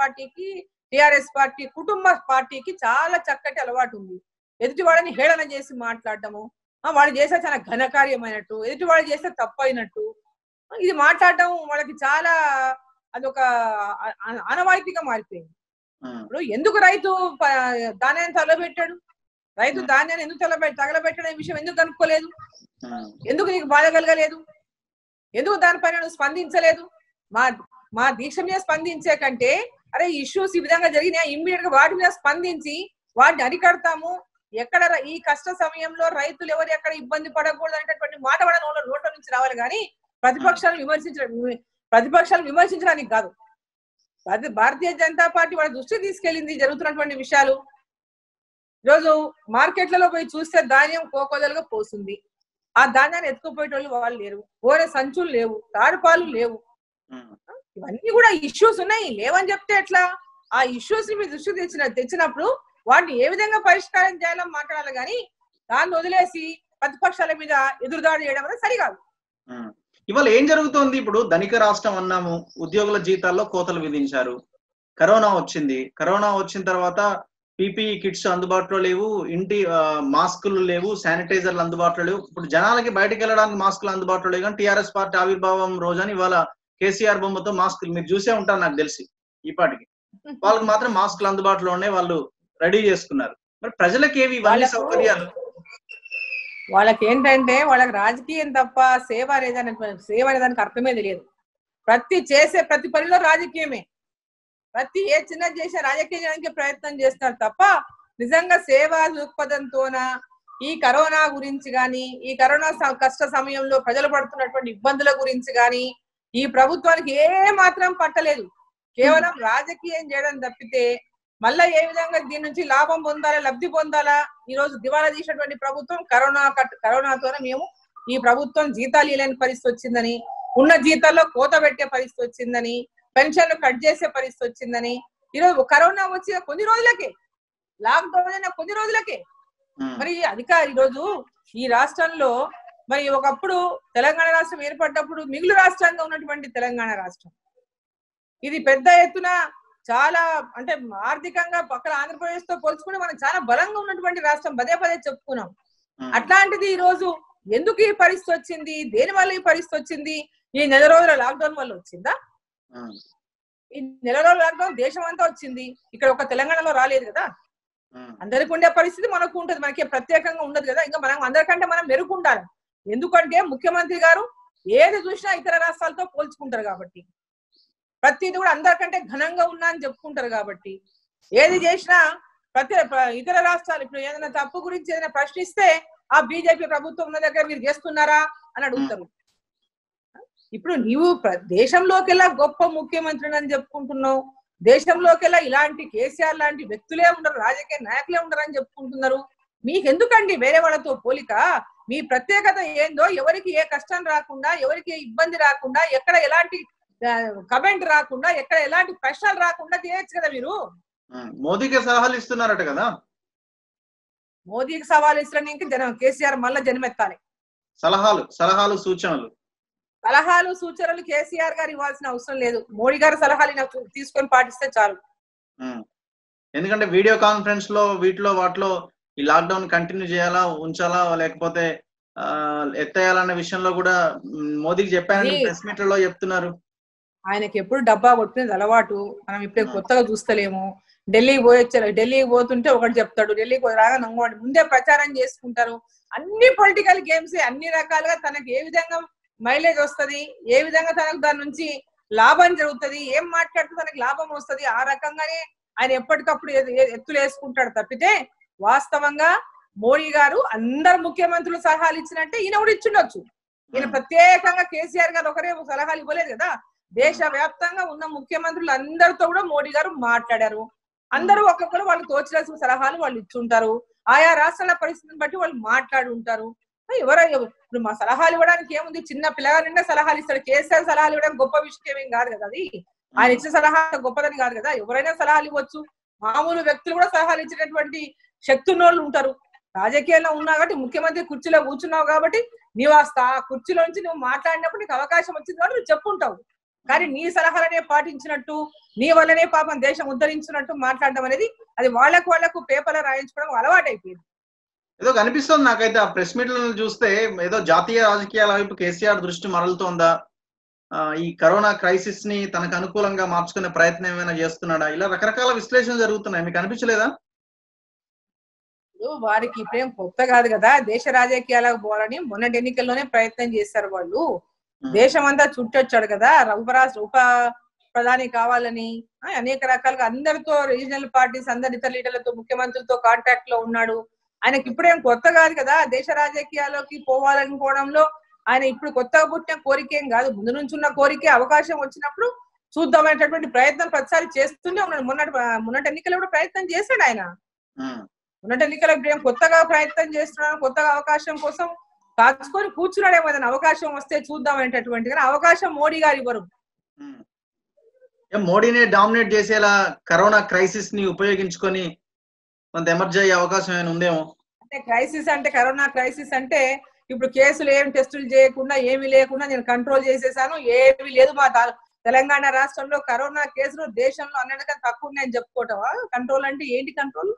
టిఆర్ఎస్ పార్టీ కుటుంబ పార్టీకి చాలా చక్కటి అలవాటు ఉంది. ఎదుటి వాళ్ళని హేళన చేసి మాట్లాడటము, వాళ్ళు చేస్తే చాలా ఘనకార్యమైనట్టు, ఎదుటి వాళ్ళు చేస్తే తప్పు అయినట్టు ఇది మాట్లాడటం వాళ్ళకి చాలా అదొక ఆనవాయితీగా మారిపోయింది. ఇప్పుడు ఎందుకు రైతు ధాన్యాన్ని తగలబెట్టాడు? రైతు ధాన్యాన్ని ఎందుకు తగలబెట్టడం విషయం ఎందుకు కనుక్కోలేదు? ఎందుకు నీకు బాధ కలగలేదు? ఎందుకు దానిపైన నువ్వు స్పందించలేదు? మా దీక్ష మీద స్పందించే కంటే అరే ఇష్యూస్ ఈ విధంగా జరిగినా ఇమ్మీడియట్ గా వాటి మీద స్పందించి వాటిని అరికడతాము, ఎక్కడ ఈ కష్ట సమయంలో రైతులు ఎవరు ఎక్కడ ఇబ్బంది పడకూడదు అనేటటువంటి మాట వాళ్ళ నోట్ల నుంచి రావాలి కానీ ప్రతిపక్షాలను విమర్శించడానికి కాదు. భారతీయ జనతా పార్టీ వాళ్ళ దృష్టికి తీసుకెళ్లింది జరుగుతున్నటువంటి విషయాలు. ఈరోజు మార్కెట్లలో పోయి చూస్తే ధాన్యం కోకోదలుగా పోతుంది. ఆ ధాన్యాన్ని ఎత్తుకుపోయేటోళ్ళు వాళ్ళు లేరు, ఓరే సంచులు లేవు, తాడుపాలు లేవు. ఇవన్నీ కూడా ఇష్యూస్ ఉన్నాయి. లేవని చెప్తే ఎట్లా? ఆ ఇష్యూస్ ని మీ దృష్టికి తెచ్చినప్పుడు వాటిని ఏ విధంగా పరిష్కారం చేయాలని మాట్లాడాలి కానీ దాన్ని వదిలేసి ప్రతిపక్షాల మీద ఎదురుదాడి చేయడం అనేది సరికాదు. ఇవాళ ఏం జరుగుతోంది? ఇప్పుడు ధనిక రాష్ట్రం అన్నాము, ఉద్యోగుల జీతాల్లో కోతలు విధించారు. కరోనా వచ్చిన తర్వాత పీపీఈ కిట్స్ అందుబాటులో లేవు, ఇంటి మాస్కులు లేవు, శానిటైజర్లు అందుబాటులో లేవు. ఇప్పుడు జనాలకి బయటకు వెళ్ళడానికి మాస్కులు అందుబాటులో లేవు. కానీ టీఆర్ఎస్ పార్టీ ఆవిర్భావం రోజని ఇవాళ కేసీఆర్ బొమ్మతో మాస్కులు మీరు చూసే ఉంటారు నాకు తెలిసి. ఈ పాటికి వాళ్ళకి మాత్రం మాస్కులు అందుబాటులో ఉన్నాయి, వాళ్ళు రెడీ చేసుకున్నారు. మరి ప్రజలకు ఏవి ఇవన్నీ సౌకర్యాలు? వాళ్ళకి ఏంటంటే వాళ్ళకి రాజకీయం తప్ప సేవ అనే దానికి అర్థమే తెలియదు. ప్రతి పనిలో రాజకీయమే. ఏ చిన్న చేసే రాజకీయ చేయడానికి ప్రయత్నం చేస్తారు తప్ప నిజంగా సేవా దృక్పథంతోన ఈ కరోనా గురించి గాని ఈ కరోనా కష్ట సమయంలో ప్రజలు పడుతున్నటువంటి ఇబ్బందుల గురించి గాని ఈ ప్రభుత్వానికి ఏ మాత్రం పట్టలేదు. కేవలం రాజకీయం చేయడం తప్పితే మళ్ళా ఏ విధంగా దీని నుంచి లాభం పొందాలా, లబ్ధి పొందాలా. ఈ రోజు దివాలా తీసినటువంటి ప్రభుత్వం కరోనాతోనే మేము ఈ ప్రభుత్వం జీతాలు ఇవ్వలేని పరిస్థితి వచ్చిందని, ఉన్న జీతాల్లో కోత పెట్టే పరిస్థితి వచ్చిందని, పెన్షన్లు కట్ చేసే పరిస్థితి వచ్చిందని, ఈరోజు కరోనా వచ్చిన కొన్ని రోజులకే, లాక్డౌన్ అయిన కొన్ని రోజులకే మరి ఈరోజు ఈ రాష్ట్రంలో మరి ఒకప్పుడు తెలంగాణ రాష్ట్రం ఏర్పడ్డప్పుడు మిగులు రాష్ట్రంగా ఉన్నటువంటి తెలంగాణ రాష్ట్రం ఇది పెద్ద ఎత్తున చాలా అంటే ఆర్థికంగా పక్కన ఆంధ్రప్రదేశ్ తో పోల్చుకుంటే మనం చాలా బలంగా ఉన్నటువంటి రాష్ట్రం పదే చెప్పుకున్నాం. అట్లాంటిది ఈ రోజు ఎందుకు ఈ పరిస్థితి వచ్చింది? దేని వల్ల ఈ పరిస్థితి వచ్చింది? ఈ 4 రోజుల లాక్డౌన్ వల్ల వచ్చిందా? ఈ 4 రోజుల లాక్డౌన్ దేశం అంతా వచ్చింది, ఇక్కడ ఒక తెలంగాణలో రాలేదు కదా. అందరికి ఉండే పరిస్థితి మనకు ఉంటుంది, మనకి ప్రత్యేకంగా ఉండదు కదా. ఇంకా మనం అందరికంటే మనం మెరుగుండాలి. ఎందుకంటే ముఖ్యమంత్రి గారు ఏది చూసినా ఇతర రాష్ట్రాలతో పోల్చుకుంటారు కాబట్టి, ప్రతిది కూడా అందరికంటే ఘనంగా ఉన్నా అని చెప్పుకుంటారు కాబట్టి, ఏది చేసినా ఇతర రాష్ట్రాలు ఇప్పుడు ఏదైనా తప్పు గురించి ఏదైనా ప్రశ్నిస్తే ఆ బీజేపీ ప్రభుత్వం ఉన్న దగ్గర మీరు చేస్తున్నారా అని అడుగుతారు. ఇప్పుడు నీవు దేశంలోకెల్లా గొప్ప ముఖ్యమంత్రిని అని చెప్పుకుంటున్నావు, దేశంలోకెల్లా ఇలాంటి కేసీఆర్ లాంటి వ్యక్తులే ఉండరు, రాజకీయ నాయకులే ఉండరు అని చెప్పుకుంటున్నారు. మీకెందుకండి వేరే వాళ్ళతో పోలిక? మీ ప్రత్యేకత ఏందో, ఎవరికి ఏ కష్టం రాకుండా, ఎవరికి ఏ ఇబ్బంది రాకుండా, ఎక్కడ ఎలాంటి కమెంట్ రాకుండా, ఎక్కడ ఎలాంటి ప్రశ్నలు రాకుండా చేయొచ్చు కదా మీరు. మోదీకి సలహాలు ఇస్తున్నారట కదా. మోదీకి సవాల్ ఇస్తున్నానికి కేసీఆర్ మళ్ళా జన్మెత్తాలి. సలహాలు సూచనలు కేసీఆర్ గారు ఇవ్వాల్సిన అవసరం లేదు. మోడీ గారు సలహాలు తీసుకొని పాటిస్తే చాలు. ఎందుకంటే వీడియో కాన్ఫరెన్స్ లో వాటిలో ఈ లాక్డౌన్ కంటిన్యూ చేయాలా, ఉంచాలా, లేకపోతే ఎత్తేయాలన్న విషయంలో కూడా మోదీకి చెప్పారని ప్రెస్ మీట్లలో చెప్తున్నారు. ఆయనకి ఎప్పుడు డబ్బా కొట్టుకునేది అలవాటు. మనం ఇప్పుడే కొత్తగా చూస్తలేము. ఢిల్లీకి పోయొచ్చారు, ఢిల్లీకి పోతుంటే ఒకటి చెప్తాడు, ఢిల్లీకి రాగా ఇంకోటి, ముందే ప్రచారం చేసుకుంటారు. అన్ని పొలిటికల్ గేమ్స్, అన్ని రకాలుగా తనకి ఏ విధంగా మైలేజ్ వస్తది, ఏ విధంగా తనకు దాని నుంచి లాభం జరుగుతుంది, ఏం మాట్లాడితే తనకి లాభం వస్తది, ఆ రకంగానే ఆయన ఎప్పటికప్పుడు ఎత్తులు వేసుకుంటాడు తప్పితే వాస్తవంగా మోడీ గారు అందరు ముఖ్యమంత్రులు సలహాలు ఇచ్చినట్టే ఈయన కూడా ఇచ్చిండొచ్చు. ఈయన ప్రత్యేకంగా కేసీఆర్ గారు ఒకరే సలహాలు ఇవ్వలేదు కదా. దేశ వ్యాప్తంగా ఉన్న ముఖ్యమంత్రులు అందరితో కూడా మోడీ గారు మాట్లాడారు. అందరూ ఒక్కొక్కరు వాళ్ళు తోచిన సలహాలు వాళ్ళు ఇచ్చుంటారు. ఆయా రాష్ట్రాల పరిస్థితిని బట్టి వాళ్ళు మాట్లాడి ఉంటారు. ఇప్పుడు మా సలహాలు ఇవ్వడానికి ఏముంది, చిన్న పిల్లగారి నిండా సలహాలు ఇస్తాడు. కేసీఆర్ సలహాలు ఇవ్వడం గొప్ప విషయం ఏం కాదు కదా. అది ఆయన ఇచ్చిన సలహా గొప్పదని కాదు కదా. ఎవరైనా సలహాలు ఇవ్వచ్చు. మామూలు వ్యక్తులు కూడా సలహాలు ఇచ్చేటటువంటి శక్తి ఉన్నోళ్ళు ఉంటారు. రాజకీయాల్లో ఉన్నావు కాబట్టి, ముఖ్యమంత్రి కుర్చీలో కూర్చున్నావు కాబట్టి, నీవు ఆ కుర్చీలోంచి నువ్వు మాట్లాడినప్పుడు నీకు అవకాశం వచ్చింది కాబట్టి నువ్వు చెప్పుంటావు. కానీ నీ సలహాలనే పాటించినట్టు, నీ వల్లనే పాపం దేశం ఉద్ధరించినట్టు మాట్లాడడం అనేది అది వాళ్లకు పేపర్లో రాయించుకోవడం అలవాటు అయిపోయింది. ఏదో కనిపిస్తుంది నాకైతే ఆ ప్రెస్ మీట్లను చూస్తే, ఏదో జాతీయ రాజకీయాల వైపు కేసీఆర్ దృష్టి మరలుతోందా, ఈ కరోనా క్రైసిస్ ని తనకు అనుకూలంగా మార్చుకునే ప్రయత్నం ఏమైనా చేస్తున్నాడా, ఇలా రకరకాల విశ్లేషణలు జరుగుతున్నాయి. మీకు అనిపించలేదా? వారికి ఇప్పుడేం కొత్త కాదు కదా, దేశ రాజకీయాలకు పోవాలని మొన్నటి ఎన్నికల్లోనే ప్రయత్నం చేశారు వాళ్ళు. దేశం అంతా చుట్టొచ్చాడు కదా, ఉప ప్రధాని కావాలని అనేక రకాలుగా అందరితో, రీజనల్ పార్టీస్ అందరి ఇతర లీడర్లతో, ముఖ్యమంత్రులతో కాంటాక్ట్ లో ఉన్నాడు. ఆయనకి ఇప్పుడేం కొత్త కాదు కదా దేశ రాజకీయాల్లోకి పోవాలనుకోవడంలో. ఆయన ఇప్పుడు కొత్తగా పుట్టిన కోరికేం కాదు, ముందు నుంచి ఉన్న కోరికే. అవకాశం వచ్చినప్పుడు చూద్దామనేటటువంటి ప్రయత్నం ప్రతిసారి చేస్తూనే ఉన్నాడు. మొన్నటి ఎన్నికల్లో కూడా ప్రయత్నం చేశాడు ఆయన. మొన్నటి ఎన్నికల్లో ఇప్పుడు కొత్తగా ప్రయత్నం చేస్తున్నాడు, కొత్తగా అవకాశం కోసం కాచుకొని కూర్చున్నాడేమో. ఏదైనా అవకాశం వస్తే చూద్దాం అనేటటువంటి, కానీ అవకాశం మోడీ గారు ఇవ్వరు. మోడీని డామినేట్ చేసేలా కరోనా క్రైసిస్ ని ఉపయోగించుకొని కొంత ఎమర్జీ అయ్యే అవకాశం ఏమైనా ఉందేమో. అంటే క్రైసిస్ అంటే, కరోనా క్రైసిస్ అంటే ఇప్పుడు కేసులు ఏం టెస్టులు చేయకుండా ఏమీ లేకుండా నేను కంట్రోల్ చేసేసాను, ఏమీ లేదు మా తెలంగాణ రాష్ట్రంలో కరోనా కేసులు దేశంలో అన్నిటికన్నా తక్కువ ఉన్నాయని చెప్పుకోవటమా కంట్రోల్ అంటే? ఏంటి కంట్రోల్?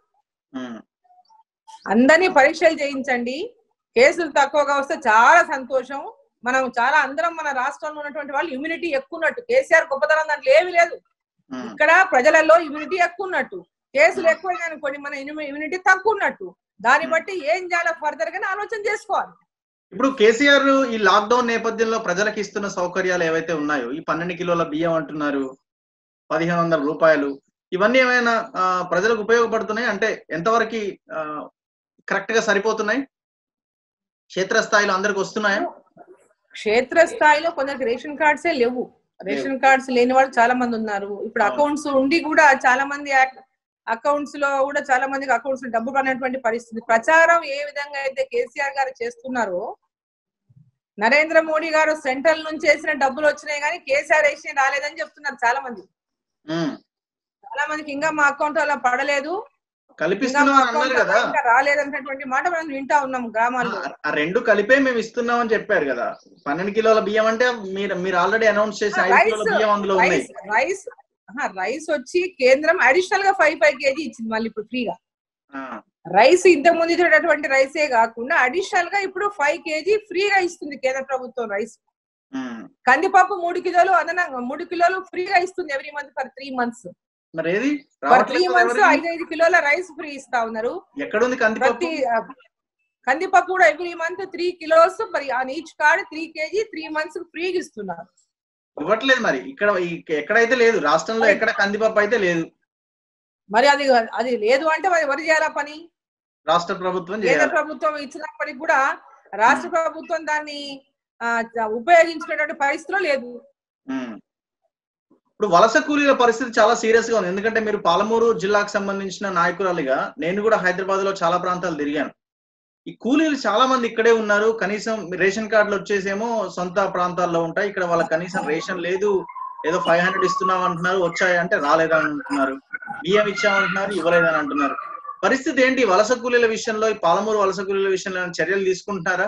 అందరినీ పరీక్షలు చేయించండి, కేసులు తక్కువగా వస్తే చాలా సంతోషం. మనం చాలా అందరం మన రాష్ట్రంలో ఉన్నటువంటి వాళ్ళు ఇమ్యూనిటీ ఎక్కువ ఉన్నట్టు. కేసీఆర్ గొప్పతనం దాంట్లో ఏమీ లేదు. ఇక్కడ ప్రజలలో ఇమ్యూనిటీ ఎక్కువ ఉన్నట్టు, కేసులు ఎక్కువైనా అనుకోండి మన ఇమ్యూనిటీ తక్కువ ఉన్నట్టు. దాన్ని బట్టి ఏం చేయాలో ఫర్దర్ గానే ఆలోచన చేసుకోవాలి. ఇప్పుడు కేసీఆర్ ఈ లాక్డౌన్ నేపథ్యంలో ప్రజలకు ఇస్తున్న సౌకర్యాలు ఏవైతే ఉన్నాయో, ఈ 12 కిలోల బియ్యం అంటున్నారు, 1500 రూపాయలు, ఇవన్నీ ఏమైనా ప్రజలకు ఉపయోగపడుతున్నాయి అంటే ఎంతవరకు కరెక్ట్ గా సరిపోతున్నాయి? క్షేత్రస్థాయిలో అందరికి వస్తున్నాయా? క్షేత్రస్థాయిలో కొందరికి రేషన్ కార్డ్సే లేవు. రేషన్ కార్డ్స్ లేని వాళ్ళు చాలా మంది ఉన్నారు. ఇప్పుడు అకౌంట్స్ ఉండి కూడా చాలా మంది అకౌంట్స్ లో కూడా చాలా మందికి అకౌంట్స్ డబ్బు పడినటువంటి పరిస్థితి. ప్రచారం ఏ విధంగా అయితే కేసీఆర్ గారు చేస్తున్నారో, నరేంద్ర మోడీ గారు సెంట్రల్ నుంచి వేసిన డబ్బులు వచ్చినాయి కానీ కేసీఆర్ వేసిన రాలేదని చెప్తున్నారు చాలా మంది. చాలా మందికి ఇంకా మా అకౌంట్ అలా పడలేదు, రాలేదన్నటువంటి మాట మనం వింటా ఉన్నాం గ్రామాల్లో. రెండు కలిపే మేము ఇస్తున్నాం అని చెప్పారు కదా. 12 కిలోల బియ్యం అంటే మీరు ఆల్రెడీ అనౌన్స్ చేసిన 5 కిలోల బియ్యం అందులో ఉన్నాయి. రైస్ వచ్చి కేంద్రం అడిషనల్ గా 5 kg ఇచ్చింది మళ్ళీ ఇప్పుడు ఫ్రీగా. రైస్ ఇంతకు ముందు ఇచ్చేటటువంటి రైసే కాకుండా అడిషనల్ గా ఇప్పుడు 5 kg ఫ్రీగా ఇస్తుంది కేంద్ర ప్రభుత్వం రైస్. కందిపప్పు 3 కిలోలు అదనంగా 3 కిలోలు ఫ్రీగా ఇస్తుంది ఎవ్రీ మంత్ ఫర్ 3 months. మరి ఏది 3 months 5 కిలోల రైస్ ఫ్రీ ఇస్తా ఉన్నారు. ఎక్కడుంది కందిపప్పు? కందిపప్పు కూడా ఎవ్రీ మంత్ 3 kilos మరి on each card 3 kg 3 months ఫ్రీగా ఇస్తున్నారు. ఇవ్వట్లేదు మరి ఇక్కడ ఎక్కడైతే లేదు, రాష్ట్రంలో ఎక్కడ కందిపప్పు అయితే లేదు. మరి అది లేదు అంటే మరి ఎవరు చేయాలా పని? రాష్ట్ర ప్రభుత్వం. కేంద్ర ప్రభుత్వం ఇచ్చినప్పటికి కూడా రాష్ట్ర ప్రభుత్వం దాన్ని ఉపయోగించుకునేటువంటి పరిస్థితిలో లేదు. ఇప్పుడు వలస కూలీల పరిస్థితి చాలా సీరియస్ గా ఉంది. ఎందుకంటే మీరు పాలమూరు జిల్లాకు సంబంధించిన నాయకురాలిగా, నేను కూడా హైదరాబాద్ లో చాలా ప్రాంతాలు తిరిగాను. ఈ కూలీలు చాలా మంది ఇక్కడే ఉన్నారు. కనీసం రేషన్ కార్డులు వచ్చేసేమో సొంత ప్రాంతాల్లో ఉంటాయి, ఇక్కడ వాళ్ళకి కనీసం రేషన్ లేదు. ఏదో 500 ఇస్తున్నాం అంటున్నారు, వచ్చాయి అంటే రాలేదని అంటున్నారు. బియ్యం ఇచ్చామంటున్నారు, ఇవ్వలేదని అంటున్నారు. పరిస్థితి ఏంటి వలస కూలీల విషయంలో? ఈ పాలమూరు వలస కూలీల విషయంలో చర్యలు తీసుకుంటున్నారా?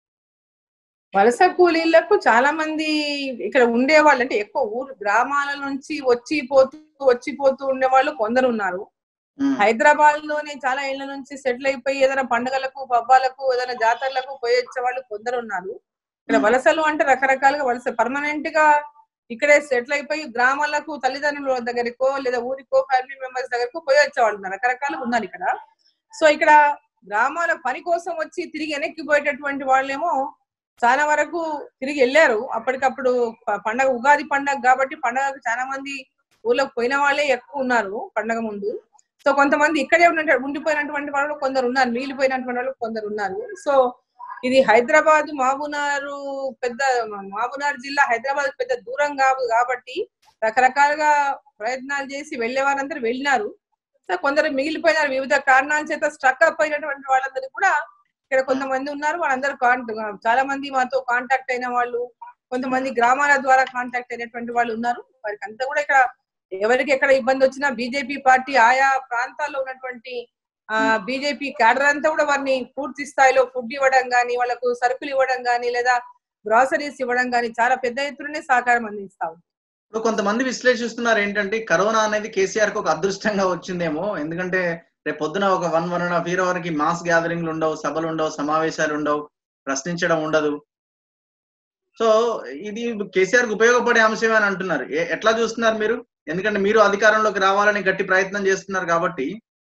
వలస కూలీలకు చాలా మంది ఇక్కడ ఉండేవాళ్ళు, అంటే ఎక్కువ ఊరు గ్రామాల నుంచి వచ్చిపోతూ ఉండేవాళ్ళు కొందరు ఉన్నారు. హైదరాబాద్ లోనే చాలా ఏళ్ల నుంచి సెటిల్ అయిపోయి ఏదైనా పండుగలకు, పబ్బాలకు, ఏదైనా జాతరలకు పోయి వచ్చే వాళ్ళు కొందరు ఉన్నారు. ఇక్కడ వలసలు అంటే రకరకాలుగా వలస పర్మనెంట్ గా ఇక్కడే సెటిల్ అయిపోయి గ్రామాలకు తల్లిదండ్రుల దగ్గరకో లేదా ఊరికో ఫ్యామిలీ మెంబర్స్ దగ్గరకో పోయి వచ్చేవాళ్ళు ఉన్నారు, రకరకాలుగా ఉన్నారు ఇక్కడ. సో ఇక్కడ గ్రామాల పని కోసం వచ్చి తిరిగి వెనక్కి పోయేటటువంటి వాళ్ళేమో చాలా వరకు తిరిగి వెళ్ళారు. అప్పటికప్పుడు పండగ ఉగాది పండగ కాబట్టి పండగకు చాలా మంది ఊళ్ళోకి పోయిన వాళ్ళే ఎక్కువ ఉన్నారు పండగ ముందు. సో కొంతమంది ఇక్కడే ఉండిపోయినటువంటి వాళ్ళు కొందరు ఉన్నారు, మిగిలిపోయినటువంటి వాళ్ళు కొందరు ఉన్నారు. సో ఇది హైదరాబాద్ మహబూబ్నగర్ జిల్లా హైదరాబాద్ పెద్ద దూరం కాదు కాబట్టి రకరకాలుగా ప్రయత్నాలు చేసి వెళ్లే వారందరూ వెళ్ళినారు. సో కొందరు మిగిలిపోయినారు, వివిధ కారణాల చేత స్ట్రక్ అప్ అయినటువంటి వాళ్ళందరూ కూడా ఇక్కడ కొంతమంది ఉన్నారు. వాళ్ళందరూ చాలా మంది మాతో కాంటాక్ట్ అయిన వాళ్ళు, కొంతమంది గ్రామాల ద్వారా కాంటాక్ట్ అయినటువంటి వాళ్ళు ఉన్నారు. వారికి అంతా కూడా ఇక్కడ ఎవరికి ఎక్కడ ఇబ్బంది వచ్చినా బీజేపీ పార్టీ ఆయా ప్రాంతాల్లో ఉన్నటువంటి బీజేపీ క్యాడర్ అంతా కూడా వారిని పూర్తి స్థాయిలో ఫుడ్ ఇవ్వడం కానీ, వాళ్ళకు సరుకులు ఇవ్వడం కానీ, లేదా గ్రాసరీస్ ఇవ్వడం కానీ చాలా పెద్ద ఎత్తునే సహకారం అందిస్తాం. ఇప్పుడు కొంతమంది విశ్లేషిస్తున్నారు ఏంటంటే కరోనా అనేది కేసీఆర్ కు ఒక అదృష్టంగా వచ్చిందేమో, ఎందుకంటే రేపు పొద్దున ఒక 1.5 year వరకు మాస్ గ్యాదరింగ్లు ఉండవు, సభలు ఉండవు, సమావేశాలు ఉండవు, ప్రశ్నించడం ఉండదు. సో ఇది కేసీఆర్ కు ఉపయోగపడే అంశమే అని అంటున్నారు. ఎట్లా చూస్తున్నారు మీరు? ఎందుకంటే మీరు అధికారంలోకి రావాలని గట్టి ప్రయత్నం చేస్తున్నారు కాబట్టి.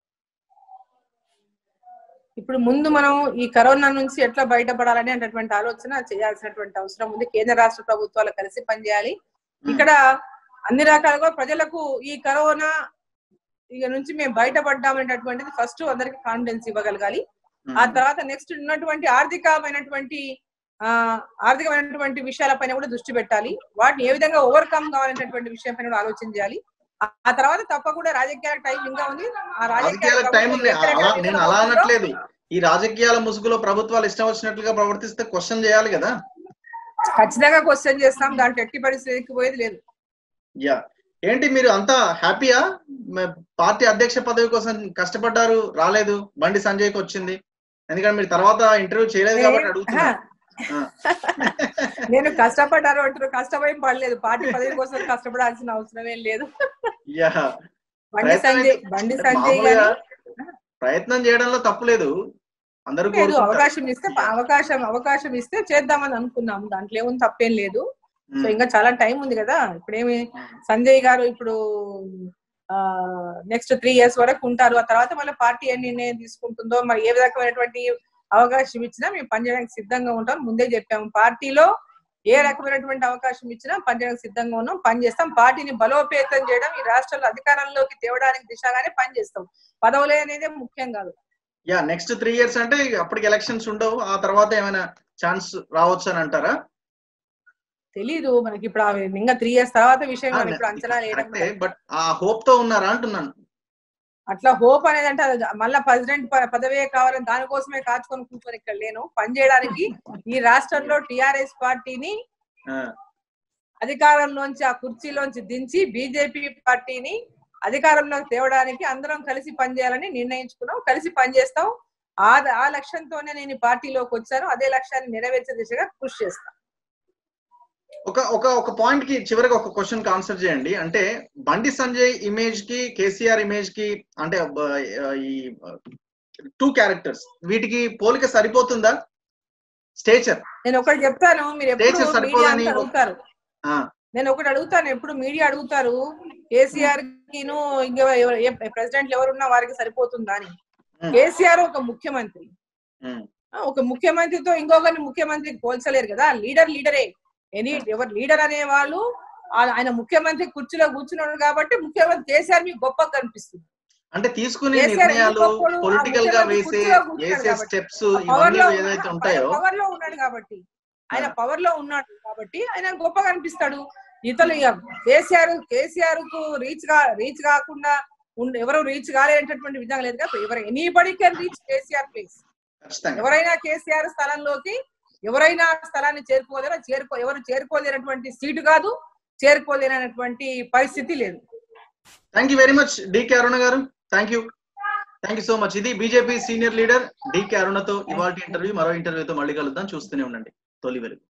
ఇప్పుడు ముందు మనం ఈ కరోనా నుంచి ఎట్లా బయటపడాలని అనేటువంటి ఆలోచన చేయాల్సినటువంటి అవసరం ఉంది. కేంద్ర రాష్ట్ర ప్రభుత్వాలు కలిసి పనిచేయాలి. ఇక్కడ అన్ని రకాలుగా ప్రజలకు ఈ కరోనా నుంచి మేము బయటపడ్డామనేటటువంటిది ఫస్ట్ అందరికి కాన్ఫిడెన్స్ ఇవ్వగలగాలి. ఆ తర్వాత నెక్స్ట్ ఉన్నటువంటి ఆర్థికమైనటువంటి విషయాలపైన కూడా దృష్టి పెట్టాలి. వాటిని ఏ విధంగా ఓవర్కమ్ కావాలనేటువంటి విషయం పైన కూడా ఆలోచన చేయాలి. ఆ తర్వాత తప్పకుండా రాజకీయాలకు టైం ఇంకా ఉంది. ఆ రాజకీయాలకు టైం ఉంది, నేను అలా అనట్లేదు. ఈ రాజకీయాల ముసుగులో ప్రభుత్వాలు ఇష్టం వచ్చినట్లుగా ప్రవర్తిస్తే క్వశ్చన్ చేయాలి కదా. ఖచ్చితంగా క్వశ్చన్ చేస్తాం, దాంట్లో ఎట్టి పరిస్థితికి పోయేది లేదు. యా, ఏంటి మీరు అంతా హ్యాపీయా? పార్టీ అధ్యక్ష పదవి కోసం కష్టపడ్డారు, రాలేదు, బండి సంజయ్కి వచ్చింది. ఎందుకంటే మీరు తర్వాత ఇంటర్వ్యూ చేయలేదు కాబట్టి అడుగుతున్నా. నేను కష్టపడ్డారు అంటారు, కష్టమేం పడలేదు. పార్టీ పదవి కోసం కష్టపడాల్సిన అవసరమేం లేదు. బండి సంజయ్ గారు ప్రయత్నం చేయడంలో తప్పులేదు, అందరూ అవకాశం ఇస్తే చేద్దామని అనుకున్నాము, దాంట్లో ఏముంది, తప్పేం లేదు. సో ఇంకా చాలా టైం ఉంది కదా. ఇప్పుడేమి సంజయ్ గారు ఇప్పుడు నెక్స్ట్ 3 years వరకు ఉంటారు. ఆ తర్వాత మళ్ళీ పార్టీ ఏ నిర్ణయం తీసుకుంటుందో, మరి ఏ రకమైనటువంటి అవకాశం ఇచ్చినా మేము పనిచేయడానికి సిద్ధంగా ఉంటాం. ముందే చెప్పాము, పార్టీలో ఏ రకమైనటువంటి అవకాశం ఇచ్చినా పనిచేయడానికి సిద్ధంగా ఉన్నాం, పనిచేస్తాం. పార్టీని బలోపేతం చేయడం, ఈ రాష్ట్రంలో అధికారంలోకి తేవడానికి దిశగానే పనిచేస్తాం. పదవులే అనేది ముఖ్యం కాదు. నెక్స్ట్ 3 years అంటే అప్పటికి ఎలక్షన్స్ ఉండవు, ఆ తర్వాత ఏమైనా ఛాన్స్ రావచ్చు అని అంటారా? తెలీదు మనకి ఇప్పుడు ఇంకా 3 years తర్వాత విషయం ఇప్పుడు అంచనా వేయడం. బట్ ఆ హోప్ తో ఉన్నారా అంటున్నాను. అట్లా హోప్ అనేది అంటే మళ్ళా ప్రెసిడెంట్ పదవే కావాలని దానికోసమే కాచుకొని కూర్చొని ఇక్కడ లేను. పనిచేయడానికి ఈ రాష్ట్రంలో టిఆర్ఎస్ పార్టీని అధికారంలోంచి ఆ కుర్చీలోంచి దించి బీజేపీ పార్టీని అధికారంలోకి తేవడానికి అందరం కలిసి పనిచేయాలని నిర్ణయించుకున్నాం. కలిసి పనిచేస్తాం. ఆ లక్ష్యంతోనే నేను పార్టీలోకి వచ్చాను. అదే లక్ష్యాన్ని నెరవేర్చే దిశగా కృషి చేస్తాను. ఒక పాయింట్ కి చివరికి ఒక క్వశ్చన్ ఆన్సర్ చేయండి. అంటే బండి సంజయ్ ఇమేజ్ కి కేసీఆర్ ఇమేజ్ కి అంటే ఈ 2 characters వీటికి పోలిక సరిపోతుందా? స్టేచర్ నేను ఒకటి చెప్తాను, మీరు ఎప్పుడు అడుగుతారు. నేను ఒకటి అడుగుతాను, ఎప్పుడు మీడియా అడుగుతారు కేసీఆర్ కిను ఇంకా ప్రెసిడెంట్లు ఎవరున్నా వారికి సరిపోతుందా అని. కేసీఆర్ ఒక ముఖ్యమంత్రి, ఒక ముఖ్యమంత్రితో ఇంకొకరిని ముఖ్యమంత్రికి పోల్చలేరు కదా. లీడరే. ఎవరు లీడర్ అనే వాళ్ళు ఆయన ముఖ్యమంత్రి కుర్చీలో కూర్చున్నాడు కాబట్టి ముఖ్యమంత్రి కేసీఆర్ మీకు గొప్పగా కనిపిస్తుంది. అంటే తీసుకునే నిర్ణయాలు, పొలిటికల్ గా వేసే స్టెప్స్ ఇవన్నీ ఏదైతే ఉంటాయో పవర్ లో ఉన్నాడు కాబట్టి, ఆయన పవర్ లో ఉన్నాడు కాబట్టి ఆయన గొప్పగా కనిపిస్తాడు. ఇతరులు కేసీఆర్ కు రీచ్ కాకుండా ఎవరు రీచ్ కాలేనటువంటి విధంగా లేదు కదా. ఎవరు anybody can reach KCR place. ఎవరైనా కేసీఆర్ స్థలంలోకి ఎవరైనా స్థలాన్ని ఎవరు చేరుకోలేనటువంటి సీటు కాదు, చేరుకోలేనటువంటి పరిస్థితి లేదు. Thank you very much DK Aruna గారు. Thank you so much. ఇది బీజేపీ సీనియర్ లీడర్ డికే అరుణతో ఇవాల్టి ఇంటర్వ్యూ. మరో ఇంటర్వ్యూతో మళ్ళీ కలుద్దాం. చూస్తూనే ఉండండి తొలి వెలుగు.